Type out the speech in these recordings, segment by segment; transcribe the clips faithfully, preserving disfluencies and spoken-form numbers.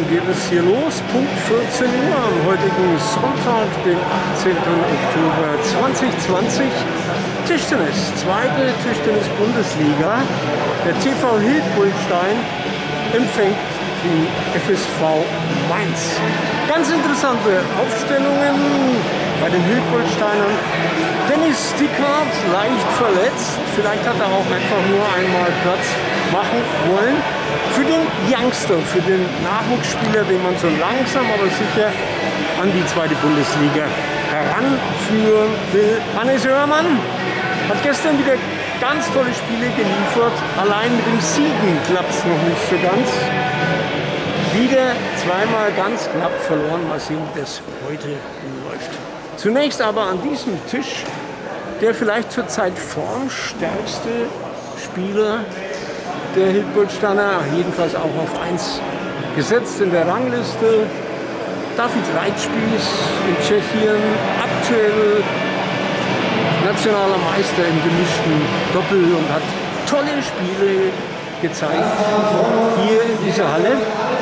geht es hier los. Punkt vierzehn Uhr am heutigen Sonntag, den achtzehnten Oktober zweitausendzwanzig. Tischtennis, zweite Tischtennis-Bundesliga. Der T V Hildburghausen empfängt die F S V Mainz. Ganz interessante Aufstellungen bei den Hildburghausenern. Dennis Stickhardt leicht verletzt. Vielleicht hat er auch einfach nur einmal Platz machen wollen. Für den Youngster, für den Nachwuchsspieler, den man so langsam aber sicher an die zweite Bundesliga heranführen will. Hannes Hörmann hat gestern wieder ganz tolle Spiele geliefert. Allein mit dem Siegen klappt es noch nicht so ganz. Wieder zweimal ganz knapp verloren. Mal sehen, wie das heute läuft. Zunächst aber an diesem Tisch der vielleicht zurzeit formstärkste Spieler der Hildburghausener, jedenfalls auch auf eins gesetzt in der Rangliste. David Reitspieß in Tschechien, aktuell nationaler Meister im gemischten Doppel und hat tolle Spiele gezeigt hier in dieser Halle.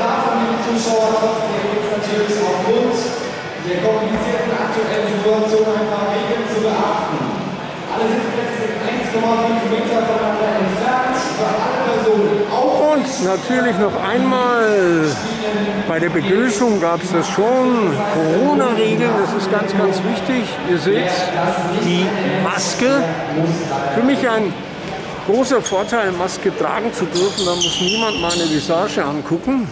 Der komplizierten aktuellen Situation ein paar Regeln zu beachten. Alle Sitzplätze sind eins Komma fünf Meter voneinander entfernt, für alle Personen auch. Und natürlich noch einmal, bei der Begrüßung gab es das schon, Corona-Regeln, das ist ganz, ganz wichtig. Ihr seht die Maske. Für mich ein großer Vorteil, Maske tragen zu dürfen, da muss niemand meine Visage angucken.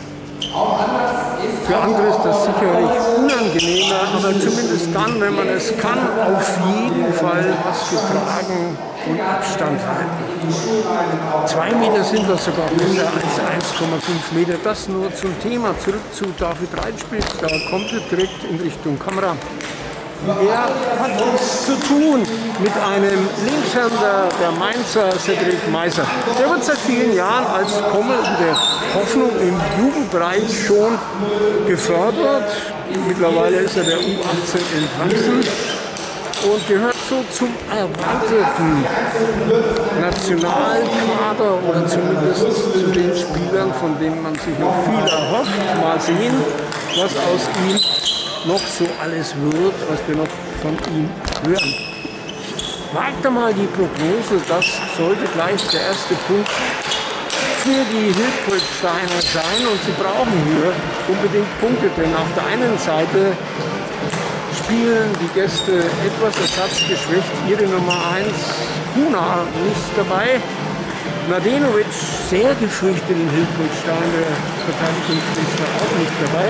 Für andere ist das sicherlich unangenehmer, aber zumindest dann, wenn man es kann, auf jeden Fall Maske tragen und Abstand halten. Zwei Meter sind das sogar besser als eins Komma fünf Meter. Das nur zum Thema. Zurück zu David Reitspieß. Da kommt er direkt in Richtung Kamera. Er hat es zu tun mit einem Linkshänder, der Mainzer Cedric Meiser. Der wird seit vielen Jahren als kommende Hoffnung im Jugendbereich schon gefördert. Mittlerweile ist er der U achtzehn in Franken und gehört so zum erweiterten Nationalkader oder zumindest zu den Spielern, von denen man sich noch viel erhofft. Mal sehen, was aus ihm noch so alles wird, was wir noch von ihm hören. Wagt mal die Prognose, das sollte gleich der erste Punkt für die Hildburghausener sein und sie brauchen hier unbedingt Punkte, denn auf der einen Seite spielen die Gäste etwas ersatzgeschwächt, ihre Nummer eins Kuna nicht dabei. Mladenovic, sehr gefürchtet in Hildburghausen, der Verteidigungsminister, auch nicht dabei.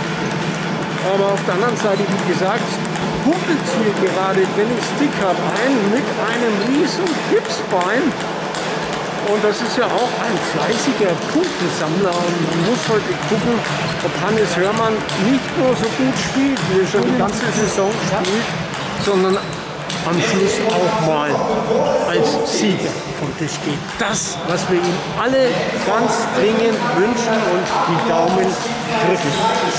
Aber auf der anderen Seite, wie gesagt, humpelt hier gerade Dennis Stickhardt ein mit einem riesen Gipsbein. Und das ist ja auch ein fleißiger Punktesammler. Und man muss heute gucken, ob Hannes Hörmann nicht nur so gut spielt, wie er schon die ganze Saison spielt, sondern am Schluss auch mal als Sieger vom Tisch geht. Das, was wir ihm alle ganz dringend wünschen und die Daumen drücken.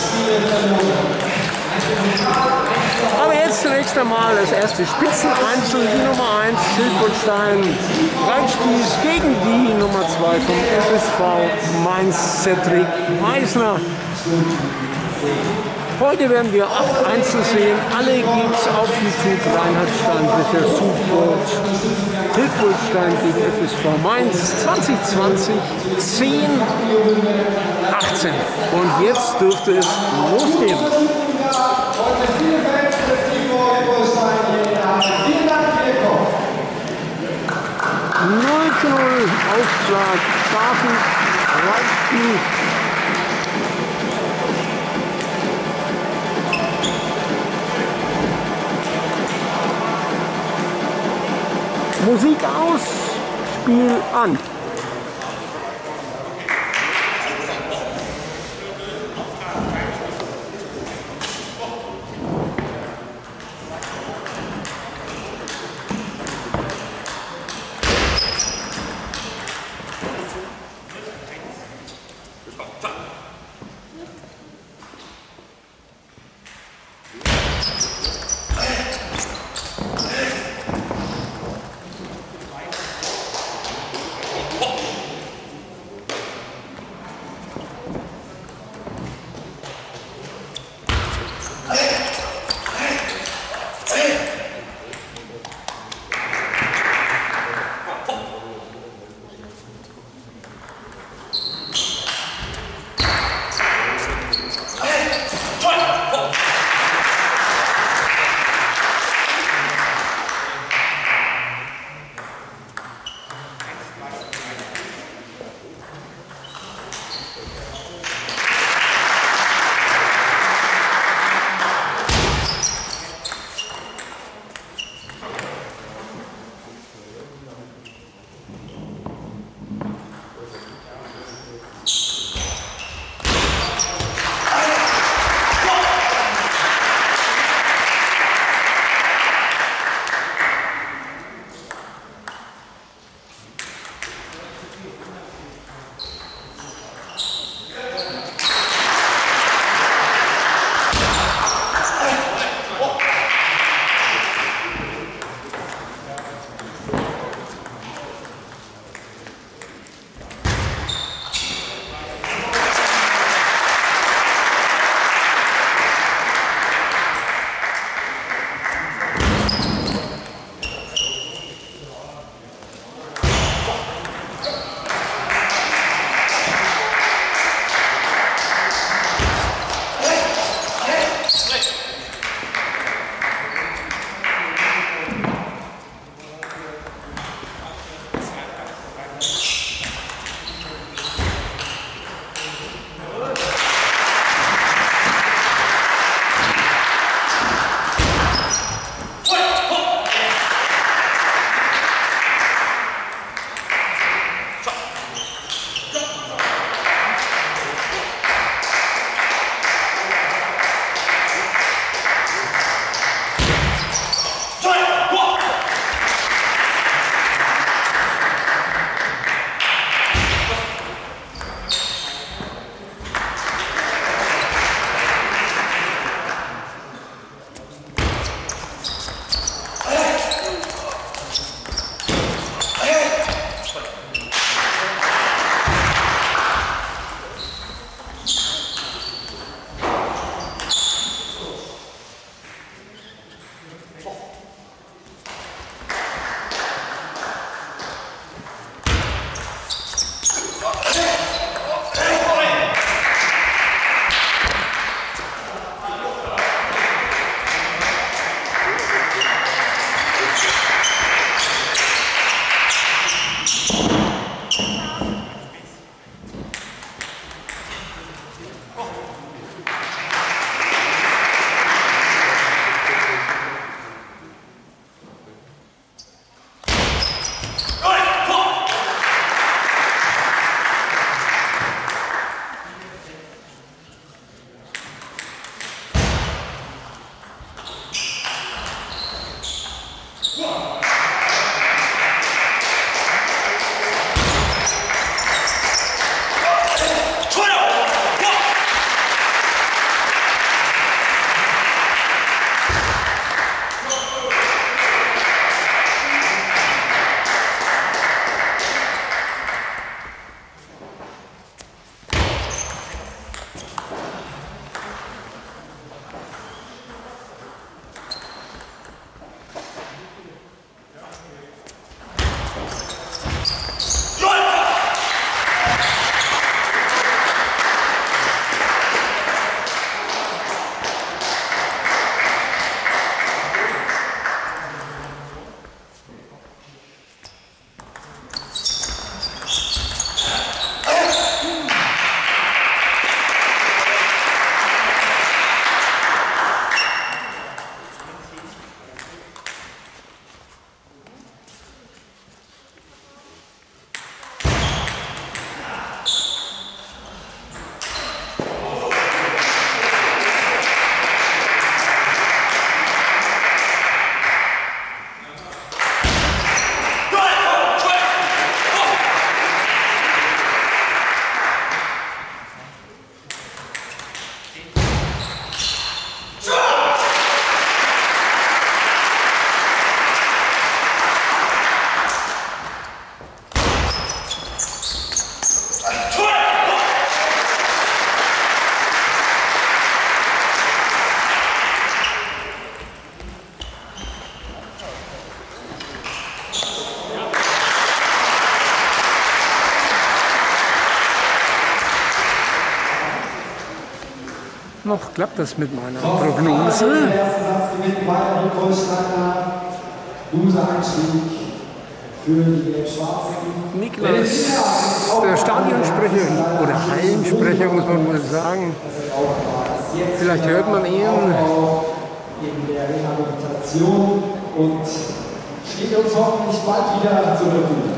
Aber jetzt zunächst einmal das erste Spitzeneinzel, die Nummer eins, Hildburghausen, Reitspieß gegen die Nummer zwei vom F S V Mainz, Cedric Meiser. Heute werden wir acht Einzel sehen. Alle gibt es auf YouTube. Reinhard Steinbrecher, Support. Hildburghausen gegen F S V Mainz zwanzig zwanzig, zehn, achtzehn. Und jetzt dürfte es losgehen. null zu null Aufschlag. David Reitspieß. Musik aus, Spiel an. noch klappt das mit meiner Prognose. Niklas, der Stadionsprecher oder Hallensprecher, muss man wohl sagen. Vielleicht hört man ihn. In der Rehabilitation und steht uns hoffentlich bald wieder zur Verfügung.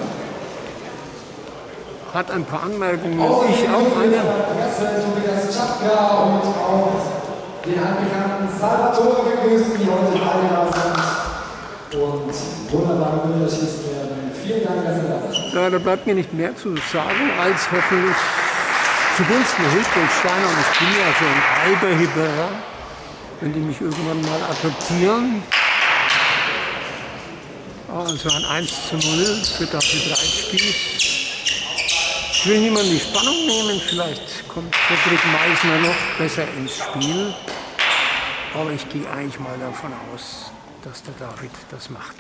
Hat ein paar Anmerkungen. Ich auch eine. Tobias Czapka und auch den altbekannten Salvatore begrüßen, die heute alle da sind und wunderbare Bilder schießen werden. Vielen Dank, dass ihr da seid. Ja, da bleibt mir nicht mehr zu sagen, als hoffentlich zugunsten der Hilfssteiner. Und ich bin ja so ein Alberhipper, wenn die mich irgendwann mal adoptieren. Also ein eins zu null für David Reitspieß. Ich will niemandem die Spannung nehmen, vielleicht kommt Cedric Meisner noch besser ins Spiel. Aber ich gehe eigentlich mal davon aus, dass der David das macht.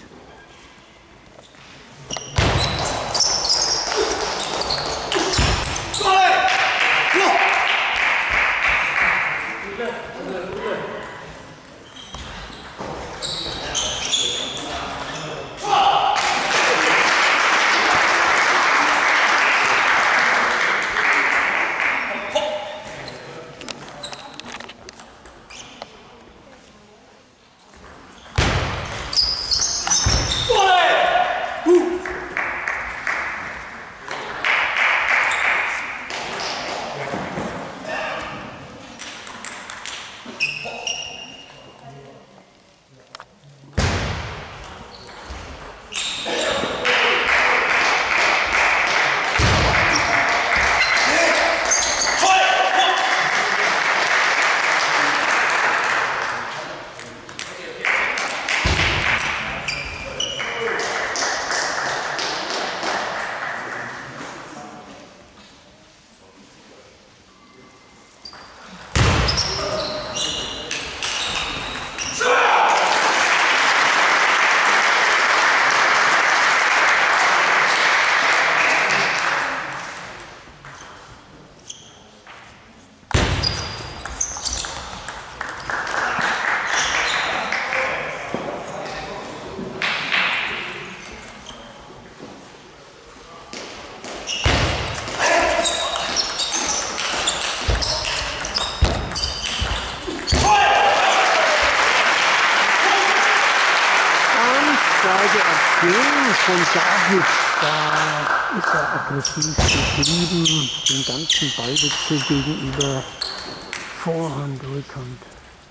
Von David, da ist er aggressiv geblieben, den ganzen Ballwechsel gegenüber Vorhand, Rückhand.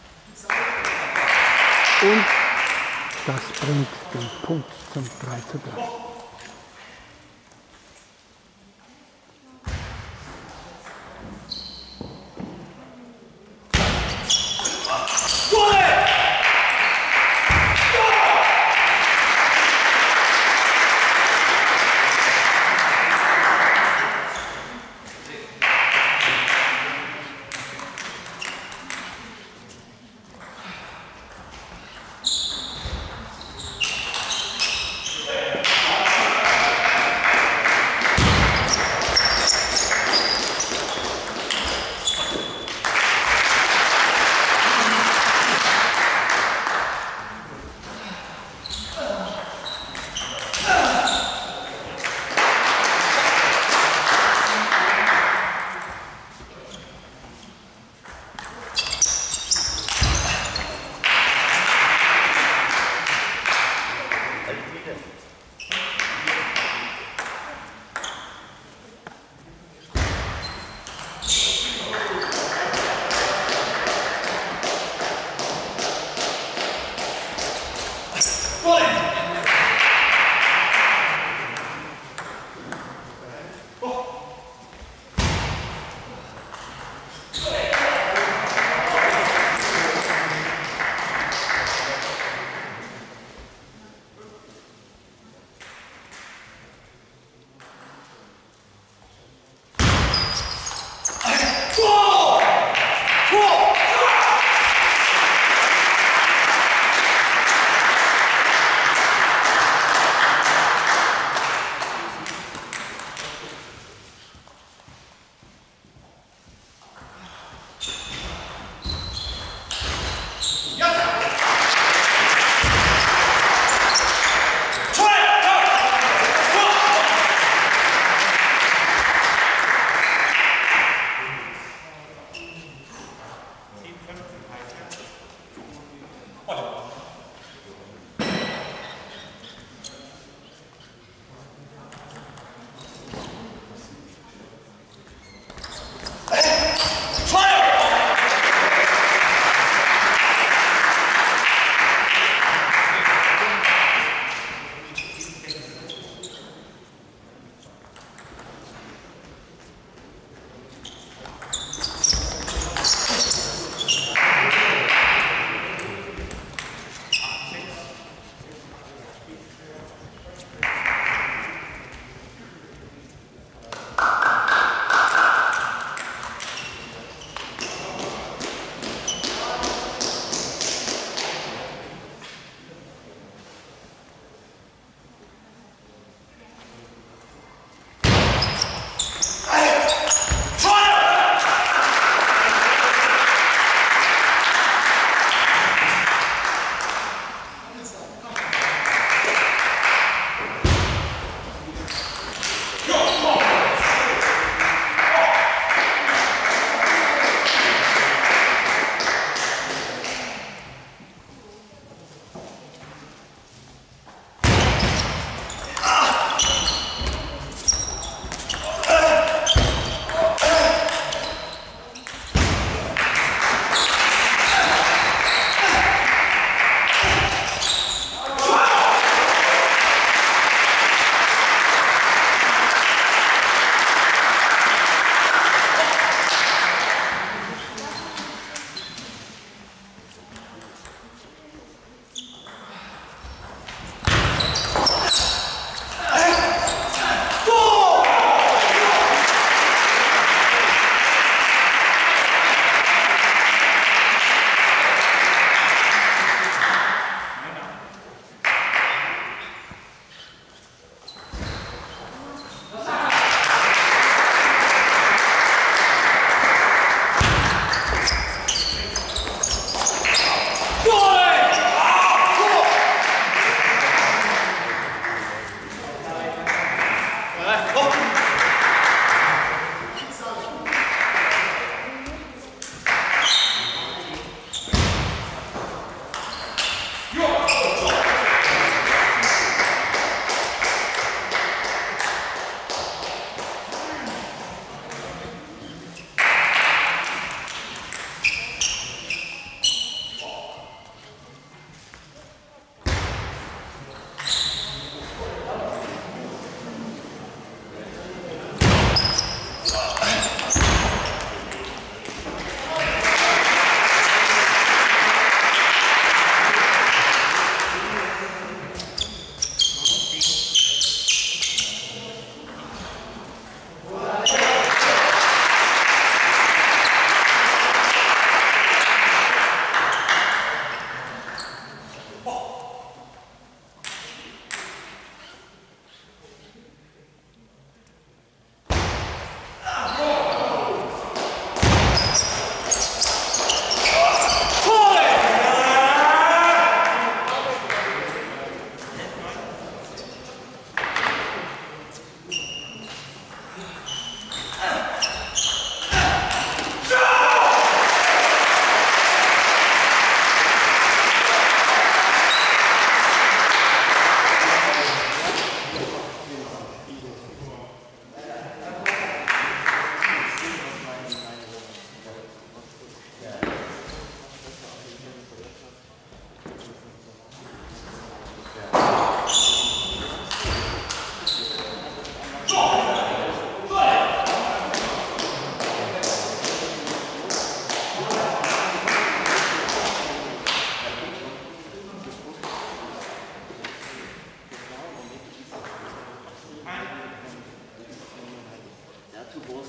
Und das bringt den Punkt zum drei zu drei.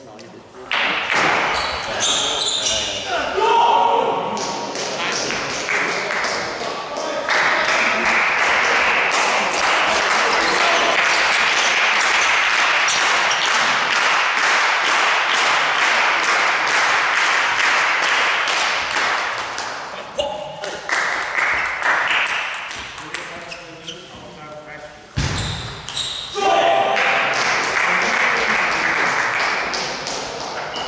Thank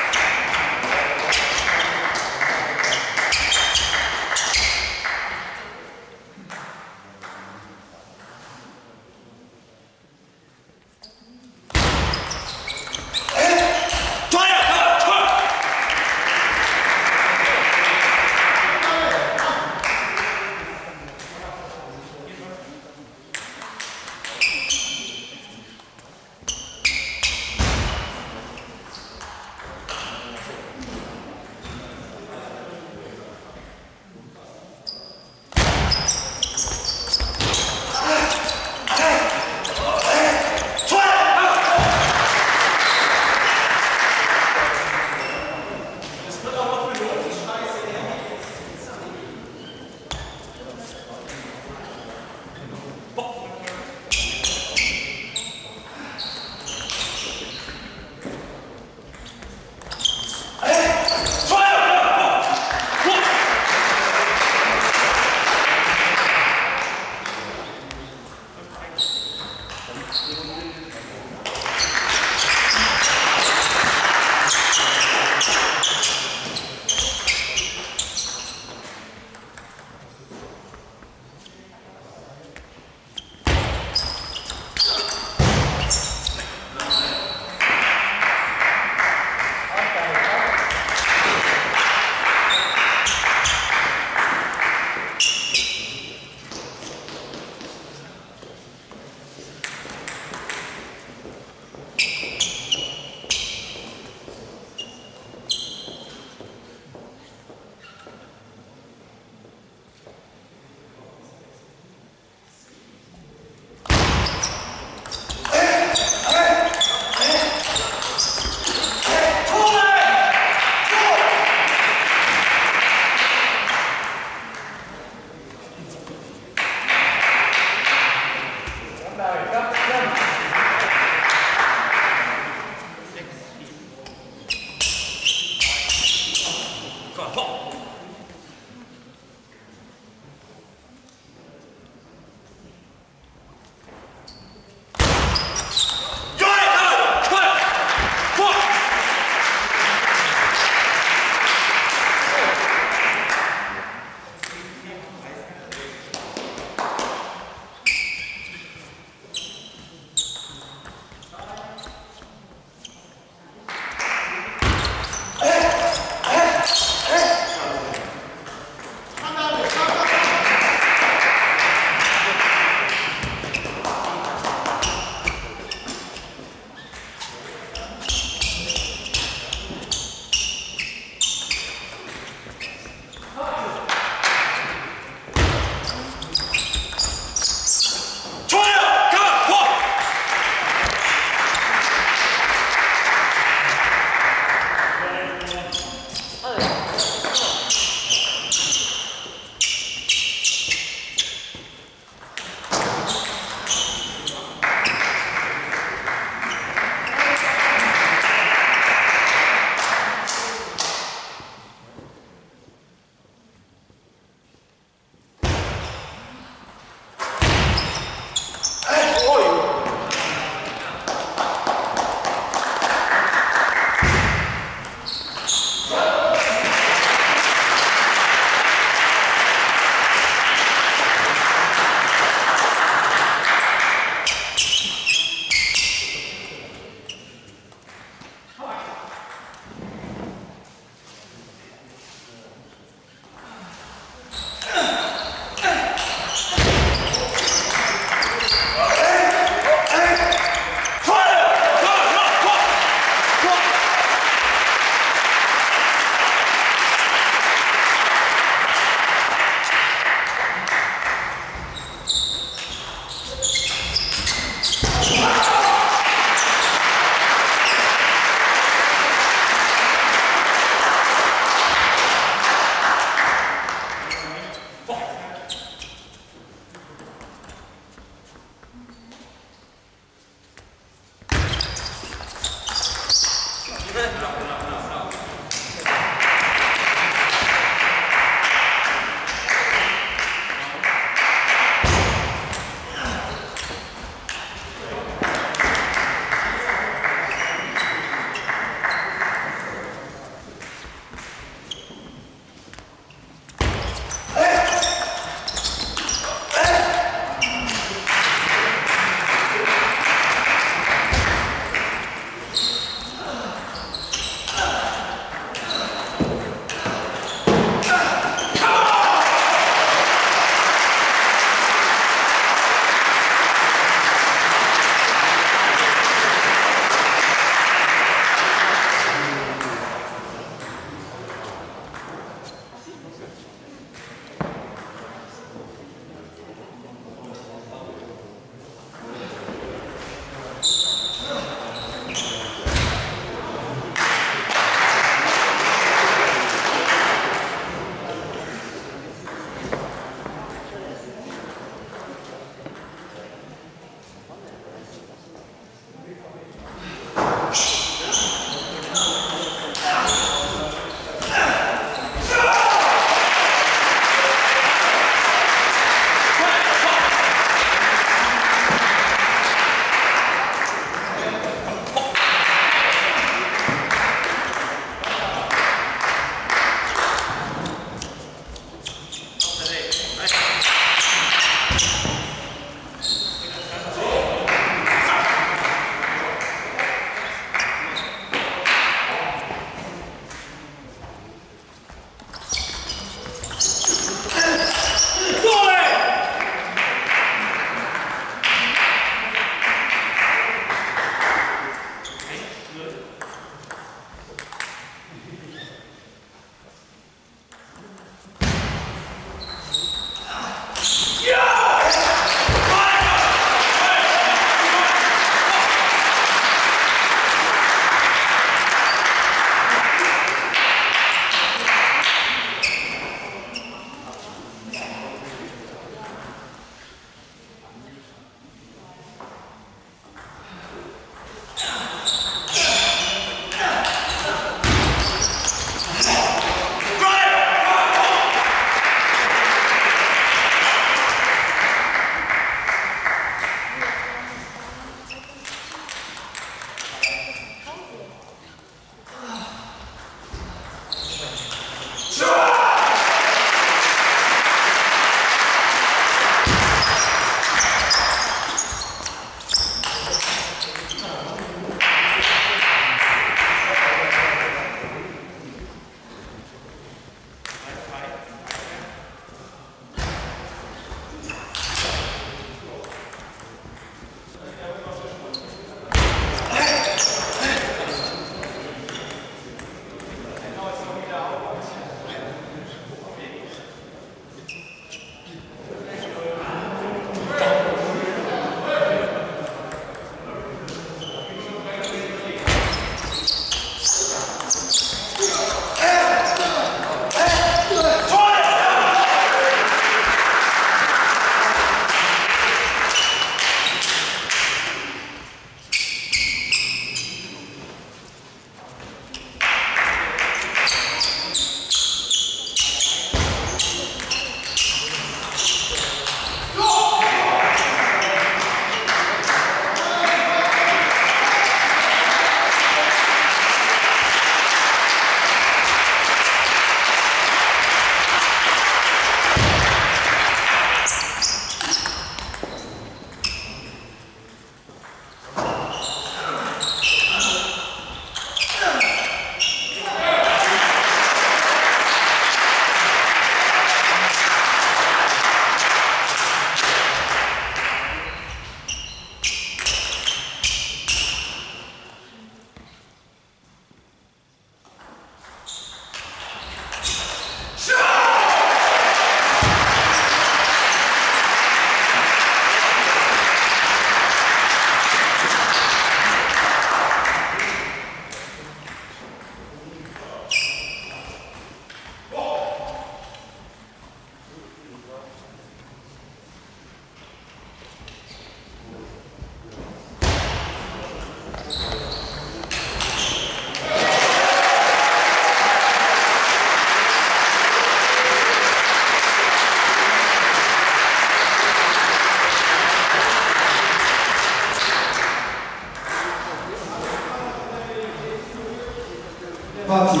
Party.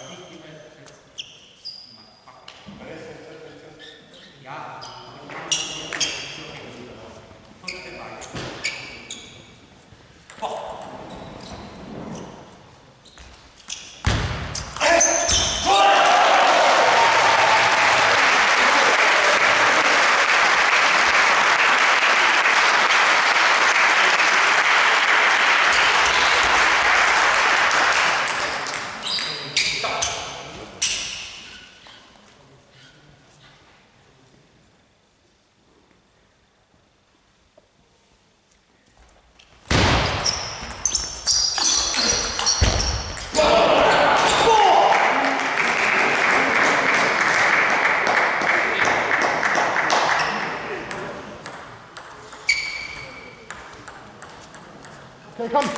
Okay, komm.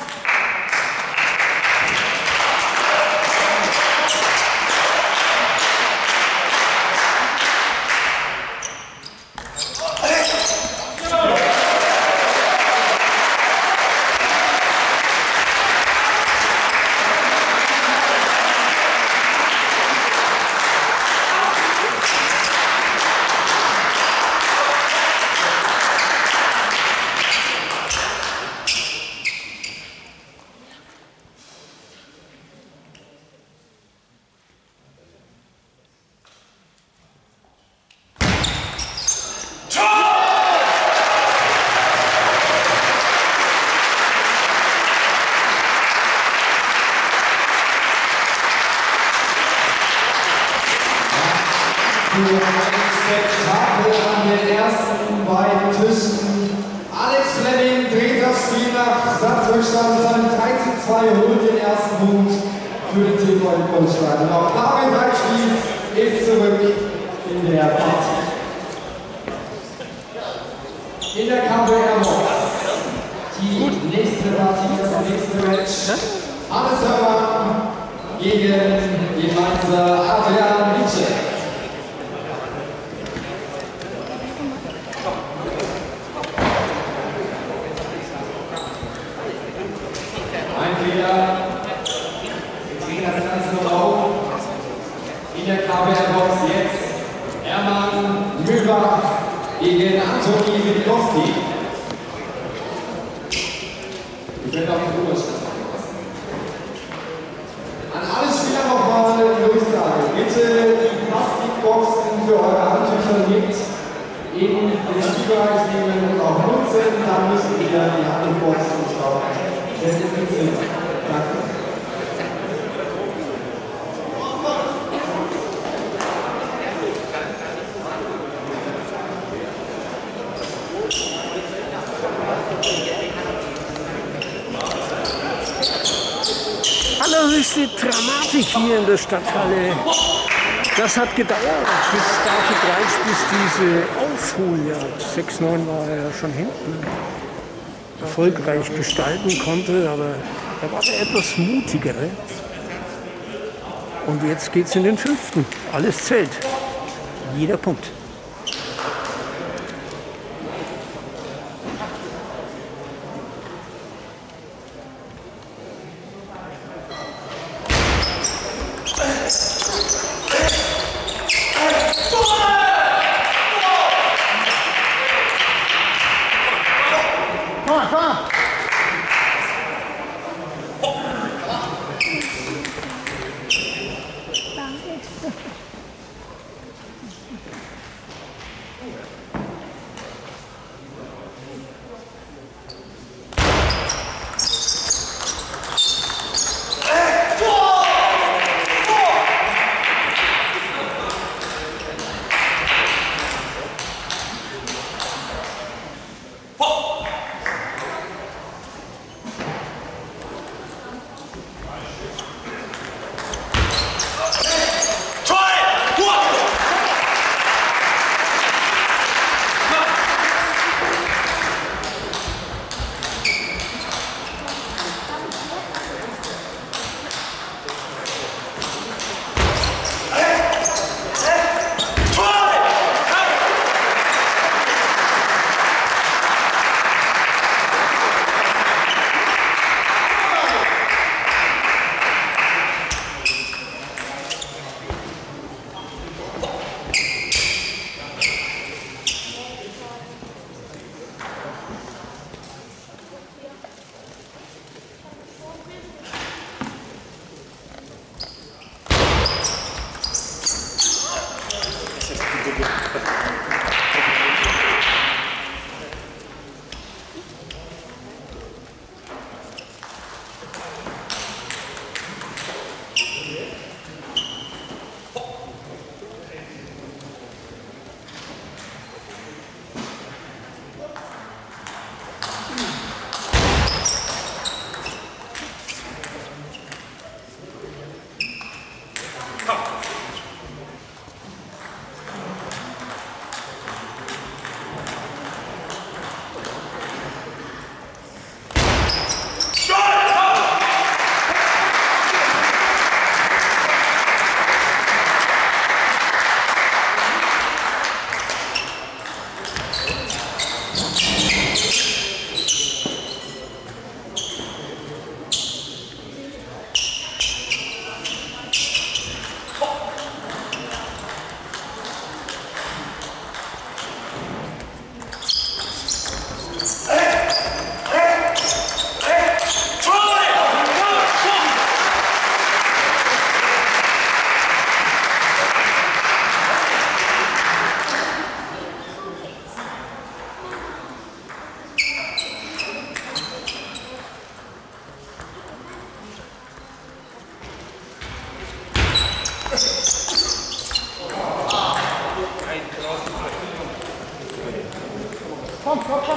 Spektakel an den ersten beiden Tischen. Alex Fleming dreht das Spiel nach Satzrückstand seinem drei zu zwei, holt den ersten Punkt für den T V Ingolstadt. Und auch David Reitschließ ist zurück in der Partie. In der K W R-Box die nächste Partie, das nächste Match. Hannes Hörmann gegen den Mainzer Adrian Nietzsche. In der K W R-Box jetzt Hermann Mühlbach gegen Antoni Witkowski. Ich werde auf die Ruhestand anpassen. An alle Spieler nochmal eine Durchsage. Bitte die Plastikboxen für eure Handtücher mit in den Spielbereich nehmen und auch nutzen. Dann müssen wir die Handtuchboxen auch desinfizieren. Danke. Allerhöchste Dramatik hier in der Stadthalle. Das hat gedauert, bis David Reitsch, bis diese Aufholjagd, sechs neun war er ja schon hinten, erfolgreich gestalten konnte, aber er war der etwas mutigere. Und jetzt geht es in den fünften. Alles zählt. Jeder Punkt. Try! komm, komm, komm.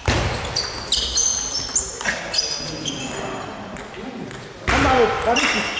Komm mal hoch, da richtig.